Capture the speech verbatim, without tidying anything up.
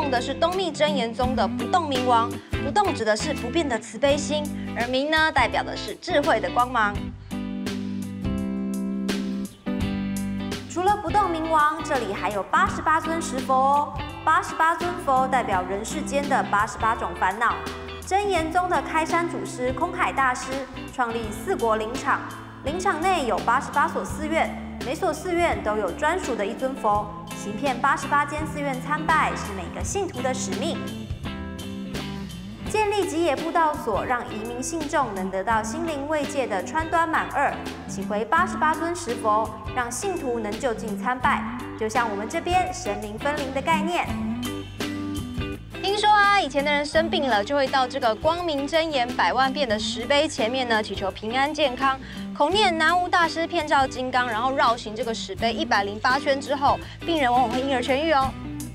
用的是东密真言宗的不动明王，不动指的是不变的慈悲心，而明呢代表的是智慧的光芒。除了不动明王，这里还有八十八尊石佛哦。八十八尊佛代表人世间的八十八种烦恼。真言宗的开山祖师空海大师创立四国林场，林场内有八十八所寺院，每所寺院都有专属的一尊佛。行遍八十八间寺院参拜是每个信徒的使命。建立吉野布道所，让移民信众能得到心灵慰藉的川端满二，请回八十八尊石佛，让信徒能就近参拜，就像我们这边神灵分灵的概念。听说啊，以前的人生病了，就会到这个光明真言百万遍的石碑前面呢，祈求平安健康，口念南无大师遍照金刚，然后绕行这个石碑一百零八圈之后，病人往往会因而痊愈哦。